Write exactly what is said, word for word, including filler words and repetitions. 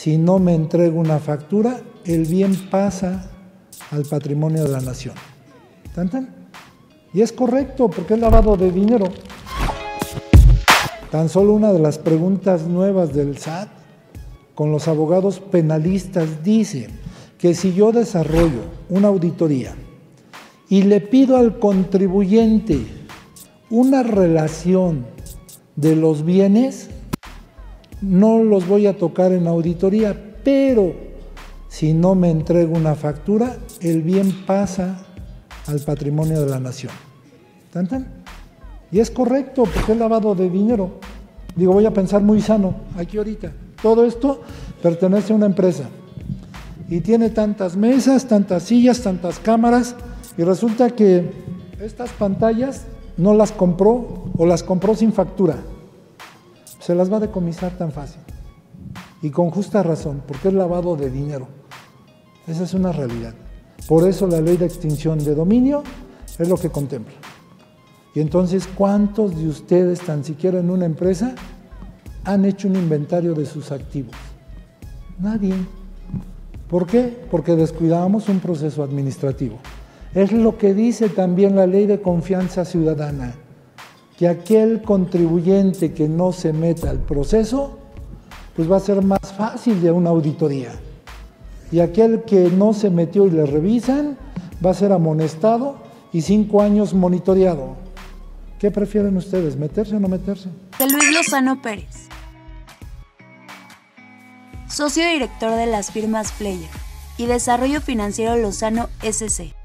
si no me entrego una factura, el bien pasa al patrimonio de la nación. ¿Tan, tan? Y es correcto, porque es lavado de dinero. Tan solo una de las preguntas nuevas del S A T con los abogados penalistas dice que si yo desarrollo una auditoría y le pido al contribuyente una relación de los bienes, no los voy a tocar en auditoría, pero si no me entrego una factura, el bien pasa al patrimonio de la nación. ¿Tan, tan? Y es correcto, porque es lavado de dinero. Digo, voy a pensar muy sano, aquí ahorita. Todo esto pertenece a una empresa y tiene tantas mesas, tantas sillas, tantas cámaras, y resulta que estas pantallas no las compró o las compró sin factura. Se las va a decomisar tan fácil y con justa razón, porque es lavado de dinero. Esa es una realidad. Por eso la ley de extinción de dominio es lo que contempla. Y entonces, ¿cuántos de ustedes, tan siquiera en una empresa, han hecho un inventario de sus activos? Nadie. ¿Por qué? Porque descuidamos un proceso administrativo. Es lo que dice también la Ley de Confianza Ciudadana, que aquel contribuyente que no se meta al proceso, pues va a ser más fácil de una auditoría. Y aquel que no se metió y le revisan, va a ser amonestado y cinco años monitoreado. ¿Qué prefieren ustedes, meterse o no meterse? De Luis Lozano Pérez, socio director de las firmas Player y Desarrollo Financiero Lozano S C